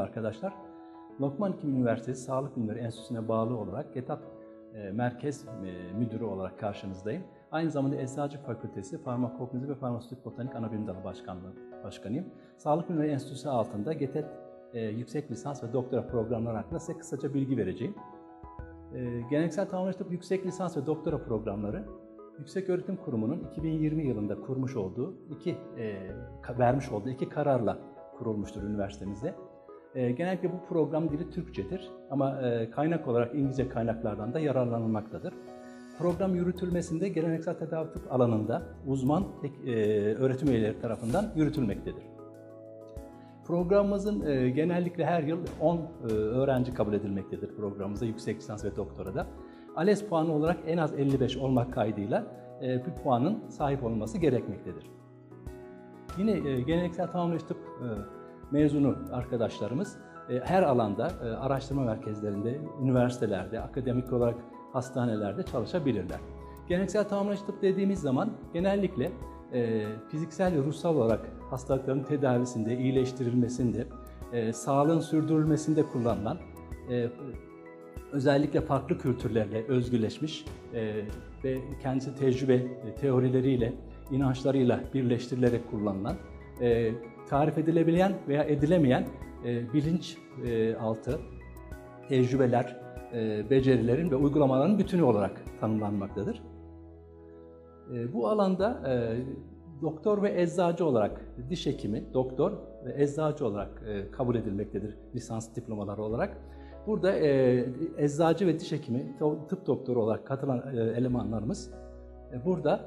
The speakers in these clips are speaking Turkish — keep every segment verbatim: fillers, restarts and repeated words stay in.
arkadaşlar. Lokman Hekim Üniversitesi Sağlık Bilimleri Enstitüsü'ne bağlı olarak GETAP e, Merkez e, Müdürü olarak karşınızdayım. Aynı zamanda Eczacı Fakültesi Farmakoloji ve Farmasötik Botanik Anabilim Dalı Başkanlığı Başkanıyım. Sağlık Bilimleri Enstitüsü altında GETET e, yüksek lisans ve doktora programları hakkında size kısaca bilgi vereceğim. E, geleneksel tamamlayıcı tıp yüksek lisans ve doktora programları Yükseköğretim Kurumu'nun iki bin yirmi yılında kurmuş olduğu iki e, vermiş olduğu iki kararla kurulmuştur üniversitemizde. E, genellikle bu program dili Türkçedir ama e, kaynak olarak İngilizce kaynaklardan da yararlanılmaktadır. Program yürütülmesinde geleneksel tedavi tıp alanında uzman e, öğretim üyeleri tarafından yürütülmektedir. Programımızın e, genellikle her yıl on e, öğrenci kabul edilmektedir programımıza yüksek lisans ve doktorada. ALES puanı olarak en az elli beş olmak kaydıyla e, bir puanın sahip olması gerekmektedir. Yine e, geleneksel tamamlayıcı tıp e, mezunu arkadaşlarımız e, her alanda e, araştırma merkezlerinde, üniversitelerde, akademik olarak hastanelerde çalışabilirler. Geleneksel tamamlayıcı tıp dediğimiz zaman genellikle e, fiziksel ve ruhsal olarak hastalıkların tedavisinde, iyileştirilmesinde, e, sağlığın sürdürülmesinde kullanılan, e, özellikle farklı kültürlerle özgüleşmiş e, ve kendisi tecrübe e, teorileriyle, inançlarıyla birleştirilerek kullanılan, e, tarif edilebilen veya edilemeyen e, bilinç e, altı tecrübeler, e, becerilerin ve uygulamaların bütünü olarak tanımlanmaktadır. E, bu alanda e, doktor ve eczacı olarak diş hekimi, doktor ve eczacı olarak e, kabul edilmektedir lisans diplomaları olarak. Burada e, eczacı ve diş hekimi, tıp doktoru olarak katılan e, elemanlarımız e, burada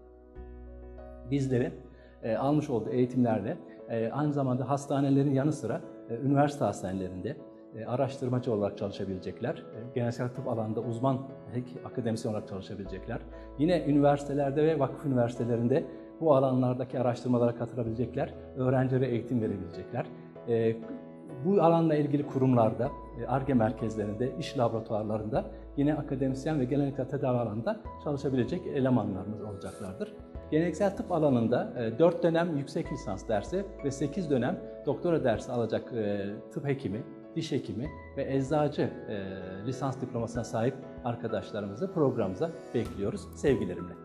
bizlerin e, almış olduğu eğitimlerle e, aynı zamanda hastanelerin yanı sıra e, üniversite hastanelerinde e, araştırmacı olarak çalışabilecekler. E, geleneksel tıp alanında uzman akademisyen olarak çalışabilecekler. Yine üniversitelerde ve vakıf üniversitelerinde bu alanlardaki araştırmalara katılabilecekler, öğrencilere eğitim verebilecekler. E, Bu alanla ilgili kurumlarda, ARGE merkezlerinde, iş laboratuvarlarında yine akademisyen ve geleneksel tedavi alanında çalışabilecek elemanlarımız olacaklardır. Geleneksel tıp alanında dört dönem yüksek lisans dersi ve sekiz dönem doktora dersi alacak tıp hekimi, diş hekimi ve eczacı lisans diplomasına sahip arkadaşlarımızı programımıza bekliyoruz sevgilerimle.